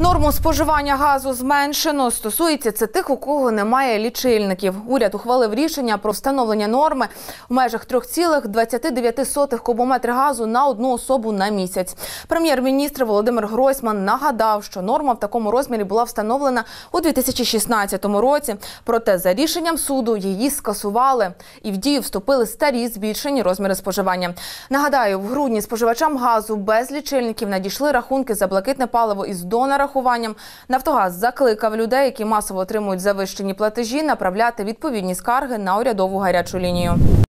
Норму споживання газу зменшено. Стосується це тих, у кого немає лічильників. Уряд ухвалив рішення про встановлення норми в межах 3,29 кубометри газу на одну особу на місяць. Прем'єр-міністр Володимир Гройсман нагадав, що норма в такому розмірі була встановлена у 2016 році. Проте за рішенням суду її скасували. І в дію вступили старі збільшені розміри споживання. Нагадаю, в грудні споживачам газу без лічильників надійшли рахунки за блакитне паливо із донарахуванням. «Нафтогаз» закликав людей, які масово отримують завищені платежі, направляти відповідні скарги на урядову гарячу лінію.